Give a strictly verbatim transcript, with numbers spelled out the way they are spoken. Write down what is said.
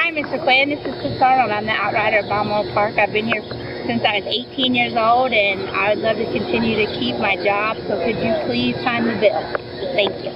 Hi, Mister Quinn. This is Chris Arnold. I'm the Outrider at Balmoral Park. I've been here since I was eighteen years old, and I would love to continue to keep my job, so could you please sign the bill? Thank you.